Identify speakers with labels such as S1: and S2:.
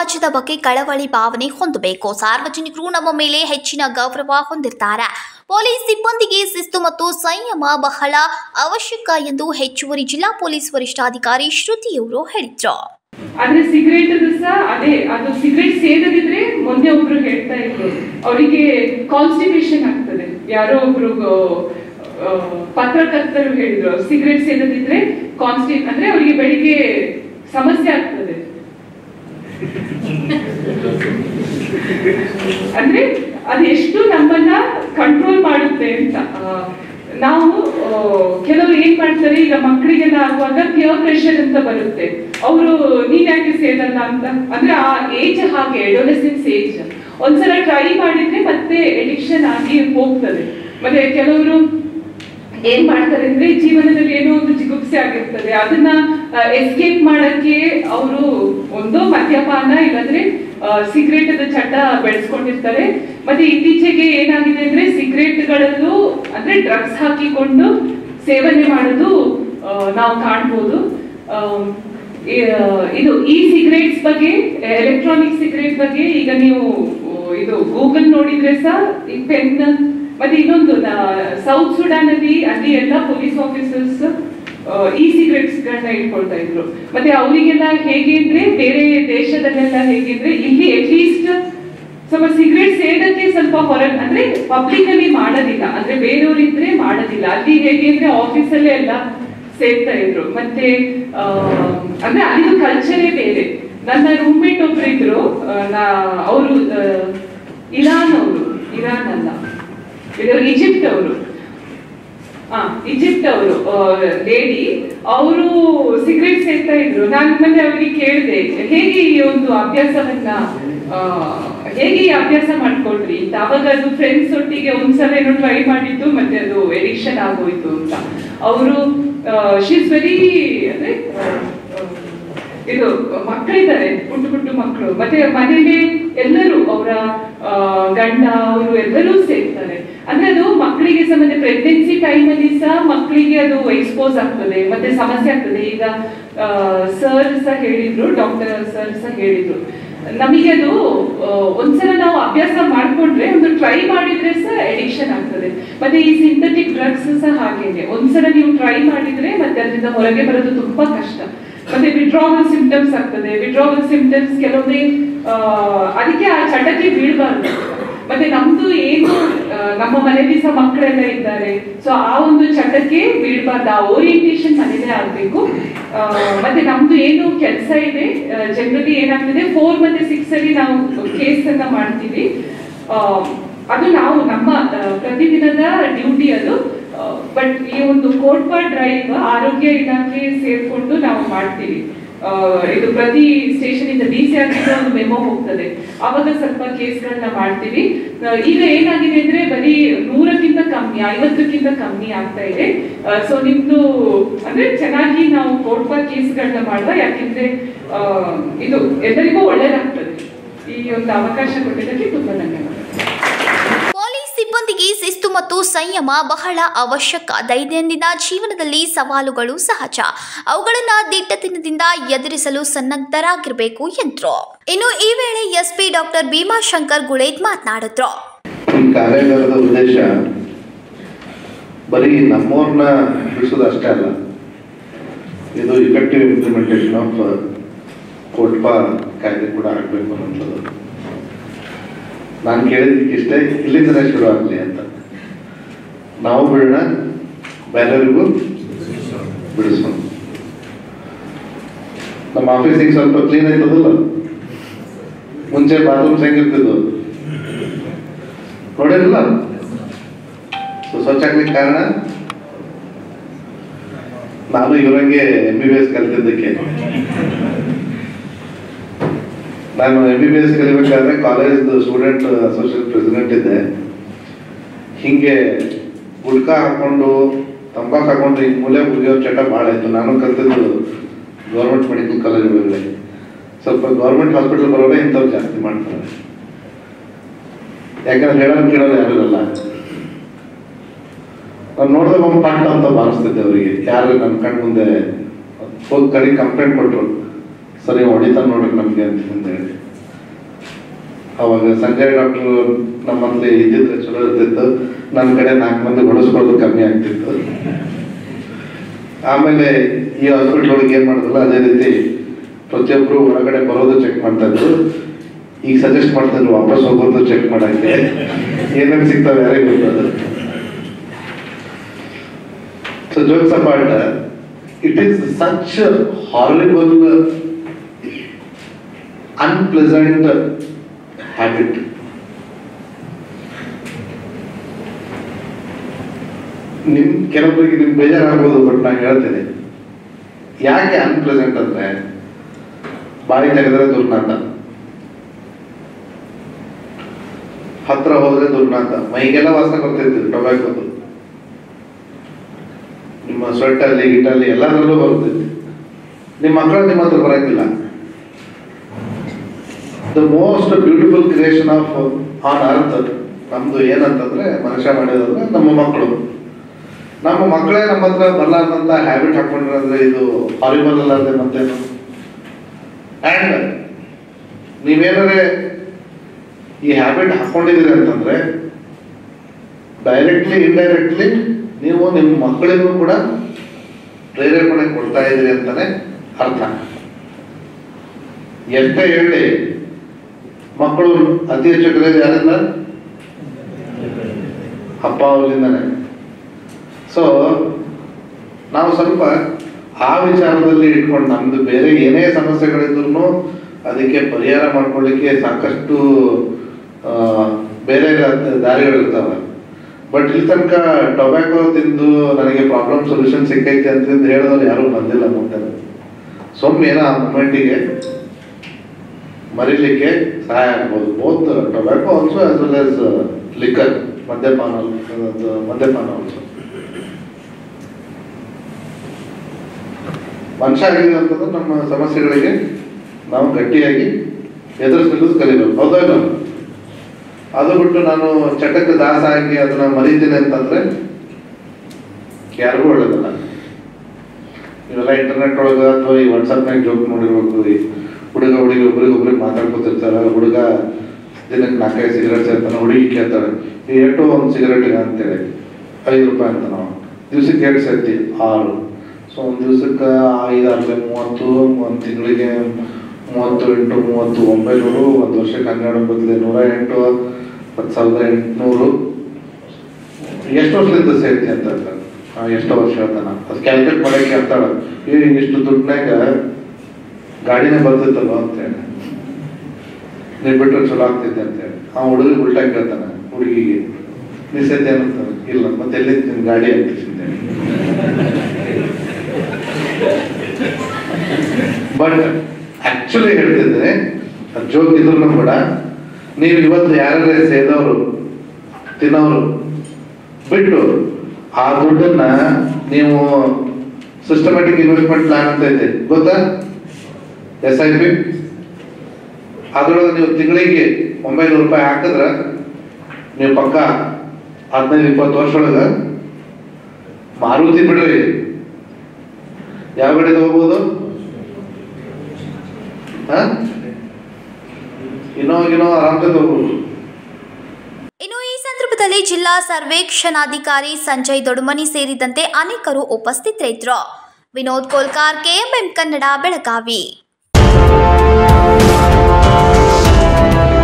S1: ಸಮಾಜದ ಬಗ್ಗೆ ಕಳವಳಿ ಭಾವನೆ ಹೊಂದಬೇಕು. ಸಾರ್ವಜನಿಕರು ನಮ್ಮ ಮೇಲೆ ಹೆಚ್ಚಿನ ಗೌರವ ಹೊಂದಿರ್ತಾರೆ. ಪೊಲೀಸ್ ಸಿಬ್ಬಂದಿಗೆ ಶಿಸ್ತು ಮತ್ತು ಸಂಯಮ ಬಹಳ ಅವಶ್ಯಕ ಎಂದು ಹೆಚ್ಚುವರಿ ಜಿಲ್ಲಾ ಪೊಲೀಸ್ ವರಿಷ್ಠಾಧಿಕಾರಿ ಶ್ರುತಿಯವರು ಹೇಳಿದ್ರು.
S2: ಆದ್ರೆ ಸಿಗರೇಟ್ ಅದೇ ಅದು ಸಿಗರೇಟ್ ಸೇದದಿದ್ರೆ ಮೊನ್ನೆ ಒಬ್ರು ಹೇಳ್ತಾ ಇದ್ರು ಅವರಿಗೆ ಕಾನ್ಸ್ಟಿಪೇಷನ್ ಆಗ್ತದೆ. ಯಾರೋ ಒಬ್ರು ಪತ್ರಕರ್ತರು ಹೇಳಿದ್ರು ಸಿಗರೇಟ್ ಸೇದದಿದ್ರೆ ಅಂದ್ರೆ ಅವರಿಗೆ ಬೆಳಿಗ್ಗೆ ಸಮಸ್ಯೆ ಆಗ್ತದೆ. ಅಂದ್ರೆ ಅದೆಷ್ಟು ನಮ್ಮನ್ನ ಕಂಟ್ರೋಲ್ ಮಾಡುತ್ತೆ ಅಂತ. ನಾವು ಕೆಲವರು ಏನ್ ಮಾಡ್ತಾರೆ, ಈಗ ಮಕ್ಕಳಿಗೆಲ್ಲ ಆಗುವಾಗ ಪಿಯರ್ ಪ್ರೆಷರ್ ಅಂತ ಬರುತ್ತೆ. ಅವರು ನೀನ್ ಯಾಕೆ ಸೇದಲ್ಲ ಅಂತ, ಅಂದ್ರೆ ಆ ಏಜ್ ಹಾಗೆ ಅಡೋಲೆಸೆನ್ಸ್ ಏಜ್ ಒಂದ್ಸಲ ಟ್ರೈ ಮಾಡಿದ್ರೆ ಮತ್ತೆ ಎಡಿಕ್ಷನ್ ಆಗಿ ಹೋಗ್ತದೆ. ಮತ್ತೆ ಕೆಲವರು ಏನ್ ಮಾಡ್ತಾರೆ ಅಂದ್ರೆ ಜೀವನದಲ್ಲಿ ಏನೋ ಒಂದು ಜಿಗುಪ್ಸೆ ಆಗಿರ್ತದೆ, ಅದನ್ನ ಎಸ್ಕೇಪ್ ಮಾಡಕ್ಕೆ ಅವರು ಒಂದು ಮದ್ಯಪಾನ ಇಲ್ಲಾಂದ್ರೆ ಸಿಗರೇಟ್ ಚಟ ಬೆಳೆಸ್ಕೊಂಡಿರ್ತಾರೆ. ಮತ್ತೆ ಇತ್ತೀಚೆಗೆ ಏನಾಗಿದೆ ಅಂದ್ರೆ ಸಿಗರೇಟ್ಗಳಲ್ಲೂ ಅಂದ್ರೆ ಡ್ರಗ್ಸ್ ಹಾಕಿಕೊಂಡು ಸೇವನೆ ಮಾಡೋದು ನಾವು ಕಾಣ್ಬೋದು. ಇದು ಈ ಸಿಗರೇಟ್ಸ್ ಬಗ್ಗೆ, ಎಲೆಕ್ಟ್ರಾನಿಕ್ ಸಿಗರೇಟ್ ಬಗ್ಗೆ ಈಗ ನೀವು ಇದು ಗೂಗಲ್ ನೋಡಿದ್ರೆ ಸಹ ಈ ಪೆನ್ ಮತ್ತೆ ಇನ್ನೊಂದು ಸೌತ್ ಸುಡಾನ್ ಅಲ್ಲಿ ಎಲ್ಲ ಪೊಲೀಸ್ ಆಫೀಸರ್ಸ್ ಈ ಸಿಗರೇಟ್ಸ್ ಗಳನ್ನ ಇಟ್ಕೊಳ್ತಾ ಇದ್ರು. ಮತ್ತೆ ಅವರಿಗೆಲ್ಲ ಹೇಗೆ ಅಂದ್ರೆ ಬೇರೆ ದೇಶದಲ್ಲೆಲ್ಲ ಹೇಗೆ ಅಂದ್ರೆ ಇಲ್ಲಿ ಅಟ್ಲೀಸ್ಟ್ ಸ್ವಲ್ಪ ಸಿಗರೇಟ್ ಸೇದಕ್ಕೆ ಸ್ವಲ್ಪ ಹೊರಗೆ ಅಂದ್ರೆ ಪಬ್ಲಿಕ್ ಅಲ್ಲಿ ಮಾಡೋದಿಲ್ಲ, ಅಂದ್ರೆ ಬೇರೆಯವರಿದ್ರೆ ಮಾಡೋದಿಲ್ಲ. ಅಲ್ಲಿ ಹೇಗೆ ಅಂದ್ರೆ ಆಫೀಸಲ್ಲೇ ಎಲ್ಲ ಸೇರ್ತಾ ಇದ್ರು. ಮತ್ತೆ ಅಂದ್ರೆ ಅಲ್ಲಿ ಕಲ್ಚರೇ ಬೇರೆ. ನನ್ನ ರೂಮ್ಮೇಟ್ ಒಬ್ರು ಇದ್ರು, ಅವರು ಇರಾನ್ ಅಲ್ಲ, ಈಜಿಪ್ಟ್ ಅವರು ಲೇಡಿ. ಅವರು ಸಿಗರೇಟ್ ಸೇರ್ತಾ ಇದ್ರು. ನಾನು ಮತ್ತೆ ಅವ್ರಿಗೆ ಕೇಳಿದೆ ಹೇಗೆ ಈ ಒಂದು ಅಭ್ಯಾಸವನ್ನ ಹೇಗೆ ಈ ಅಭ್ಯಾಸ ಮಾಡ್ಕೊಳ್ರಿ ಅಂತ. ಅವಾಗ ಅದು ಫ್ರೆಂಡ್ಸ್ ಒಟ್ಟಿಗೆ ಒಂದ್ಸಲ ಏನೋ ಟ್ರೈ ಮಾಡಿದ್ದು, ಮತ್ತೆ ಅದು ಎಡಿಕ್ಷನ್ ಆಗೋಯ್ತು ಅಂತ. ಅವರು ಶೀಸ್ ವೆರಿ ಅಂದ್ರೆ ಇದು ಮಕ್ಕಳಿದ್ದಾರೆ, ಪುಟ್ಟು ಮಕ್ಕಳು. ಮತ್ತೆ ಮನೇಲಿ ಎಲ್ಲರೂ ಅವರ ಗಂಡ ಅವರು ಎಲ್ಲರೂ ಸೇರ್ತಾರೆ. ಅಂದ್ರೆ ಅದು ಮಕ್ಕಳಿಗೆ ಸಹ, ಮತ್ತೆ ಪ್ರೆಗ್ನೆನ್ಸಿ ಟೈಮ್ ಅಲ್ಲಿ ಸಹ ಮಕ್ಕಳಿಗೆ ಅದು ಎಕ್ಸ್ಪೋಸ್ ಆಗ್ತದೆ, ಮತ್ತೆ ಸಮಸ್ಯೆ ಆಗ್ತದೆ. ಈಗ ಸರ್ ಸಹ ಹೇಳಿದ್ರು, ಡಾಕ್ಟರ್ ಸರ್ ಸಹ ಹೇಳಿದ್ರು, ನಮಗೆ ಅದು ಒಂದ್ಸಲ ನಾವು ಅಭ್ಯಾಸ ಮಾಡ್ಕೊಂಡ್ರೆ, ಒಂದು ಟ್ರೈ ಮಾಡಿದ್ರೆ ಸಹ ಎಡಿಕ್ಷನ್ ಆಗ್ತದೆ. ಮತ್ತೆ ಈ ಸಿಂಥೆಟಿಕ್ ಡ್ರಗ್ಸ್ ಸಹ ಹಾಗೇನೆ, ಒಂದ್ಸಲ ನೀವು ಟ್ರೈ ಮಾಡಿದ್ರೆ ಮತ್ತೆ ಅದರಿಂದ ಹೊರಗೆ ಬರೋದು ತುಂಬಾ ಕಷ್ಟ. ಮತ್ತೆ ವಿಡ್ರಾವಲ್ ಸಿಂಪ್ಟಮ್ಸ್ ಆಗ್ತದೆ. ವಿಡ್ರಾವಲ್ ಸಿಂಪ್ಟಮ್ಸ್ ಕೆಲವೊಮ್ಮೆ ಅದಕ್ಕೆ ಆ ಚಟಕ್ಕೆ ಬೀಳ್ಬಾರ್ದು. ಮತ್ತೆ ನಮ್ದು ಏನು ನಮ್ಮ ಮನೆಯಲ್ಲಿ ಸಹ ಮಕ್ಕಳೆಲ್ಲ ಇದ್ದಾರೆ, ಸೊ ಆ ಒಂದು ಚಟಕ್ಕೆ ಬೀಳ್ಬಾರ್ದು. ಆ ಓರಿಯಂಟೇಶನ್ ಮನೇಲೆ ಆಗ್ಬೇಕು. ಮತ್ತೆ ನಮ್ದು ಏನು ಕೆಲಸ ಇದೆ, ಜನರಲಿ ಏನಾಗ್ತದೆ 4 ಮತ್ತೆ 6 ಅಲ್ಲಿ ನಾವು ಕೇಸ್ ಅನ್ನ ಮಾಡ್ತೀವಿ. ಅದು ನಾವು ನಮ್ಮ ಪ್ರತಿದಿನದ ಡ್ಯೂಟಿ ಅದು. ಬಟ್ ಈ ಒಂದು ಕೋಟ್ಪಾ ಡ್ರೈವ್ ಆರೋಗ್ಯ ಇಲಾಖೆ ಸೇರ್ಕೊಂಡು ನಾವು ಮಾಡ್ತೀವಿ. ಇದು ಪ್ರತಿ ಸ್ಟೇಷನ್ ಇಂದ DC ಆಗಿರೋ ಒಂದು ಮೆಮೊ ಹೋಗ್ತದೆ, ಅವಾಗ ಸ್ವಲ್ಪ ಕೇಸ್ಗಳನ್ನ ಮಾಡ್ತೀವಿ. ಈಗ ಏನಾಗಿದೆ ಅಂದ್ರೆ ಬರೀ 100ಕ್ಕಿಂತ ಕಮ್ಮಿ, 50ಕ್ಕಿಂತ ಕಮ್ಮಿ ಆಗ್ತಾ ಇದೆ. ಸೊ ನಿಮ್ದು ಅಂದ್ರೆ ಚೆನ್ನಾಗಿ ನಾವು ಕೋಟ್ಪಾ ಕೇಸ್ಗಳನ್ನ ಮಾಡುವ, ಯಾಕೆಂದ್ರೆ ಇದು ಎಲ್ಲರಿಗೂ ಒಳ್ಳೇದಾಗ್ತದೆ. ಈ ಒಂದು ಅವಕಾಶ ಕೊಟ್ಟಿದ್ದಕ್ಕೆ ತುಂಬಾ ಧನ್ಯವಾದ.
S1: ಸಿಬ್ಬಂದಿಗೆ ಶಿಸ್ತು ಮತ್ತು ಸಂಯಮ ಬಹಳ ಅವಶ್ಯಕ. ದೈನಂದಿನ ಜೀವನದಲ್ಲಿ ಸವಾಲುಗಳು ಸಹಜ, ಅವುಗಳನ್ನು ದಿಟ್ಟತನದಿಂದ ಎದುರಿಸಲು ಸನ್ನದ್ಧರಾಗಿರಬೇಕು ಎಂದರು. ಇನ್ನು ಈ ವೇಳೆ SP ಡಾಕ್ಟರ್ ಭೀಮಾಶಂಕರ್ ಗುಳೇದ್ ಮಾತನಾಡಿದ್ರು.
S3: ಈ ಕಾರ್ಯಾಗಾರದ ಉದ್ದೇಶ ಬರೀ ನಮ್ಮವ್ರನ್ನ ಬಿಡಿಸೋದು ಅಷ್ಟೇ ಅಲ್ಲ, ಇದು ಇಫೆಕ್ಟಿವ್ ಇಂಪ್ಲಿಮೆಂಟೇಷನ್ ಆಫ್ ಕೋಟ್ಪಾ ಕಾಯ್ದೆ ಕೂಡ ಆಗಬೇಕು ಅನ್ನೋದು. ನಾನು ಕೇಳಿದ್ದಕ್ಕಿಷ್ಟೇ, ಇಲ್ಲಿಂದಲೇ ಶುರು ಆಗಲಿ ಅಂತ. ನಾವು ಬಿಡೋಣ, ಬೇರೆಯವರಿಗೂ ಬಿಡಿಸೋಣ. ನಮ್ಮ ಆಫೀಸಿಗೆ ಸ್ವಲ್ಪ ಕ್ಲೀನ್ ಆಯ್ತದಲ್ಲ, ಮುಂಚೆ ಬಾತ್ರೂಮ್ಸ್ ಹೆಂಗಿರ್ತಿದ್ವು ನೋಡಿರಲ್ಲ, ಸ್ವಚ್ಛ ಆಗ್ಲಿಕ್ಕೆ ಕಾರಣ ನಾನು ಇವರಂಗೆ MBBS ಕಲಿತಿದ್ದಕ್ಕೆ. ನಾನು MBBS ಕಲಿಬೇಕಾದ್ರೆ ಕಾಲೇಜ್ ಸ್ಟೂಡೆಂಟ್ ಅಸೋಸಿಯೇಷನ್ ಪ್ರೆಸಿಡೆಂಟ್ ಇದ್ದೆ. ಹಿಂಗೆ ಗುಡ್ಕ ಹಾಕೊಂಡು ತಂಬಾಕು ಹಾಕೊಂಡು ಈ ಮೂಲೆ ಮುಗಿಯೋ ಚಟ ಭಾಳ ಇತ್ತು. ನಾನು ಕಲ್ತಿದ್ದು ಗೌರ್ಮೆಂಟ್ ಮೆಡಿಕಲ್ ಕಾಲೇಜ್ ಹೋಗಿದ್ದೆ. ಸ್ವಲ್ಪ ಗೌರ್ಮೆಂಟ್ ಹಾಸ್ಪಿಟಲ್ ಬರೋದೇ ಇಂಥವ್ರು ಜಾಸ್ತಿ ಮಾಡ್ತಾರೆ, ಯಾಕಂದ್ರೆ ಹೇಳೋದು ಕೇಳೋದು ಯಾರು ಇರಲ್ಲ. ನಾನು ನೋಡಿದ್ರೆ ಒಂದು ಪಾಠ ಅಂತ ಭಾವಿಸ್ತಿದ್ದೆ ಅವರಿಗೆ. ಯಾರು ನನ್ನ ಕಣ್ಣು ಮುಂದೆ ಹೋಗಿ ಕಂಪ್ಲೇಂಟ್ ಕೊಟ್ಟರು, ಸರಿ ಹೊಡಿತಾನೆ ನೋಡ್ರಿ ನಮಗೆ ಅಂತ ಹೇಳಿ. ಅವಾಗ ಸಂಜಯ್ ಡಾಕ್ಟ್ರು ನಮ್ಮಲ್ಲಿ ಇದ್ದಿದ್ರೆ ಚಲೋ ಇರ್ತಿತ್ತು, ನನ್ನ ಕಡೆ 4 ಮಂದಿ ಹೊಡಿಸ್ಕೊಳ್ಳೋದು ಕಮ್ಮಿ ಆಗ್ತಿತ್ತು. ಆಮೇಲೆ ಈ ಹಾಸ್ಪಿಟ್ಲ್ ಒಳಗೆ ಏನ್ ಮಾಡಿದ್ರಲ್ಲ ಅದೇ ರೀತಿ ಪ್ರತಿಯೊಬ್ರು ಹೊರಗಡೆ ಬರೋದು ಚೆಕ್ ಮಾಡ್ತಾ ಇದ್ರು. ಈಗ ಸಜೆಸ್ಟ್ ಮಾಡ್ತಾ ಇದ್ರು ವಾಪಸ್ ಹೋಗೋದು ಚೆಕ್ ಮಾಡಕ್ಕೆ, ಏನೇನು ಸಿಗ್ತಾವೆ ಯಾರಿಗೆ ಗೊತ್ತದು. So jokes apart, it is such a horrible, unpleasant habit. ಕೆಲವರಿಗೆ ನಿಮ್ಗೆ ಬೇಜಾರಾಗ್ಬೋದು, ಬಟ್ ನಾನು ಹೇಳ್ತೇನೆ ಯಾಕೆ ಅನ್ಪ್ಲೆಸೆಂಟ್ ಅಂದ್ರೆ, ಬಾಯಿ ತೆಗೆದ್ರೆ ದುರ್ನಾತ, ಹತ್ರ ಹೋದ್ರೆ ದುರ್ನಾತ, ಮೈಗೆಲ್ಲ ವಾಸನೆ ಬರ್ತೈತಿ ಟೊಬ್ಯಾಕೋದು, ನಿಮ್ಮ ಸ್ವೆಟ್ಟಲ್ಲಿ ಗಿಟ್ಟಲ್ಲಿ ಎಲ್ಲದರಲ್ಲೂ ಬರ್ತೈತಿ. ನಿಮ್ಮ ಮಕ್ಕಳು ನಿಮ್ಮ ಹತ್ರ ಬರಂಗಿಲ್ಲ. The most beautiful creation of on earth ನಮ್ದು ಏನಂತಂದ್ರೆ, ಮನುಷ್ಯ ಮಾಡಿದಂದ್ರೆ ನಮ್ಮ ಮಕ್ಕಳು. ನಮ್ಮ ಮಕ್ಕಳೇ ನಮ್ಮ ಹತ್ರ ಬರಲಾರ್ದಂತ ಹ್ಯಾಬಿಟ್ ಹಾಕೊಂಡ್ರೆ ಇದು ಹಾರಿಬಲ್ ಅಲ್ಲದೆ ಮತ್ತೇನು. ಅಂಡ್ ನೀವೇನಾದ್ರೆ ಈ ಹ್ಯಾಬಿಟ್ ಹಾಕೊಂಡಿದ್ದೀರಿ ಅಂತಂದ್ರೆ ಡೈರೆಕ್ಟ್ಲಿ ಇಂಡೈರೆಕ್ಟ್ಲಿ ನೀವು ನಿಮ್ಮ ಮಕ್ಕಳಿಗೂ ಕೂಡ ಪ್ರೇರೇಪಣೆ ಕೊಡ್ತಾ ಇದ್ದೀರಿ ಅಂತಾನೆ ಅರ್ಥ. ಎಷ್ಟೇ ಹೇಳಿ ಮಕ್ಕಳು ಅತಿ ಹೆಚ್ಚು ಕಲಿಯೋದು ಯಾರಿಂದ? ಅಪ್ಪ ಅವರಿಂದಾನೆ. ಸೊ ನಾವು ಸ್ವಲ್ಪ ಆ ವಿಚಾರದಲ್ಲಿ ಇಟ್ಕೊಂಡು ನಮ್ದು ಬೇರೆ ಏನೇ ಸಮಸ್ಯೆಗಳಿದ್ರು ಅದಕ್ಕೆ ಪರಿಹಾರ ಮಾಡ್ಕೊಳ್ಳಿಕ್ಕೆ ಸಾಕಷ್ಟು ಬೇರೆ ದಾರಿಗಳಿರ್ತಾವೆ. ಬಟ್ ಇಲ್ಲಿ ತನಕ ಟೊಬ್ಯಾಕೋ ತಿಂದು ನನಗೆ ಪ್ರಾಬ್ಲಮ್ ಸೊಲ್ಯೂಷನ್ ಸಿಕ್ಕೈತೆ ಅಂತ ಹೇಳಿದವ್ರು ಯಾರು ಬಂದಿಲ್ಲ ಮುಂದೆ. ಏನೋ ಆ ಮೂಮೆಂಟಿಗೆ ಮರಿಲಿಕ್ಕೆ ಸಹಾಯ ಆಗ್ಬೋದು. Both tobacco also as well as liquor, ಮದ್ಯಪಾನ ಆಲ್ಸೋ. ಮನುಷ್ಯ ಆಗಿದೆ ಅಂತಂದ್ರೆ ನಮ್ಮ ಸಮಸ್ಯೆಗಳಿಗೆ ನಾವು ಗಟ್ಟಿಯಾಗಿ ಎದುರಿಸಲು ಕಲಿಬೇಕು, ಹೌದಾ? ಅದು ಬಿಟ್ಟು ನಾನು ಚಟಕ್ಕೆ ದಾಸ ಆಗಿ ಅದನ್ನ ಮರೀತೀನಿ ಅಂತಂದ್ರೆ ಯಾರಿಗೂ ಒಳ್ಳೇದಲ್ಲ. ನೀವೆಲ್ಲ ಇಂಟರ್ನೆಟ್ ಒಳಗ ಅಥವಾ ಈ ವಾಟ್ಸಪ್ನಾಗ ಜೋಕ್ ನೋಡಿರ್ಬೇಕು, ಈ ಹುಡುಗ ಹುಡುಗಿ ಒಬ್ರಿಗೊಬ್ರಿಗೆ ಮಾತಾಡ್ಕೊತಿರ್ತಾರ. ಹುಡುಗ ದಿನಕ್ಕೆ 4-5 ಸಿಗರೇಟ್ ಸೇರ್ತಾನೆ, ಹುಡುಗಿ ಕೇಳ್ತಾಳೆ ಎಷ್ಟು ಒಂದು ಸಿಗರೇಟಿಗೆ ಅಂತೇಳಿ 5 ರೂಪಾಯಿ ಅಂತ. ನಾವು ದಿವ್ಸಕ್ಕೆ 2 ಸೇರ್ತಿ 6. ಸೊ ಒಂದು ದಿವ್ಸಕ್ಕೆ 5 6 30, ಒಂದು ತಿಂಗಳಿಗೆ 30 × 30 900, ಒಂದು ವರ್ಷಕ್ಕೆ 12 ಬದಲಿ 108 10,800. ಎಷ್ಟು ವರ್ಷದಿಂದ ಸೇರ್ತಿ ಅಂತ ಎಷ್ಟೋ ವರ್ಷ ಹೇಳ್ತಾನ. ಅದು ಕ್ಯಾಲ್ಕುಲೇಟ್ ಮಾಡಕ್ಕೆ ಹೇಳ್ತಾಳ, ಇಷ್ಟು ದುಡ್ಡನಾಗ ಗಾಡಿನೇ ಬರ್ತಿತ್ತಲ್ವ ಅಂತೇಳಿ, ನೀವು ಬಿಟ್ಟರೆ ಚಲೋ ಆಗ್ತೈತೆ ಅಂತೇಳಿ. ಆ ಹುಡುಗಿಗೆ ಉಲ್ಟಾ ಕೇಳ್ತಾನ, ಹುಡುಗಿಗೆ ನೀ ಸೇರ್ತಿ ಏನಂತ, ಇಲ್ಲ ಮತ್ತೆ ಎಲ್ಲಿ ನಿನ್ ಗಾಡಿ ಅಂತೇಳಿ. ಬಟ್ ಆಕ್ಚುಲಿ ಹೇಳ್ತಿದ್ರೆ ಜೋಕ್ ಇದ್ರು ಕೂಡ ನೀವು ಇವತ್ತು ಯಾರೇ ಸೇದವರು ತಿನ್ನೋರು ಬಿಟ್ಟು ಆ ದುಡ್ಡನ್ನ ನೀವು ಸಿಸ್ಟಮ್ಯಾಟಿಕ್ ಇನ್ವೆಸ್ಟ್ಮೆಂಟ್ ಪ್ಲಾನ್ ಅಂತ ಐತೆ ಗೊತ್ತಾ, SIP. ಅದ್ರೊಳಗೆ ನೀವು ತಿಂಗಳಿಗೆ 900 ರೂಪಾಯಿ ಹಾಕಿದ್ರ ನೀವು ಪಕ್ಕ 15-20 ವರ್ಷ ಒಳಗ ಮಾರುತಿ ಬಿಡ್ರಿ, ಯಾವ ಕಡೆ ತಗೋಬಹುದು? ಇನ್ನೋ ಆರಾಮ್ಸೆ ತಗೋಬಹುದು.
S1: ಇನ್ನು ಈ ಸಂದರ್ಭದಲ್ಲಿ ಜಿಲ್ಲಾ ಸರ್ವೇಕ್ಷಣಾಧಿಕಾರಿ ಸಂಜಯ್ ದೊಡ್ಮನಿ ಸೇರಿದಂತೆ ಅನೇಕರು ಉಪಸ್ಥಿತರಿದ್ದರು. ವಿನೋದ್ ಕೋಲ್ಕಾರ್, KMM ಕನ್ನಡ, ಬೆಳಗಾವಿ.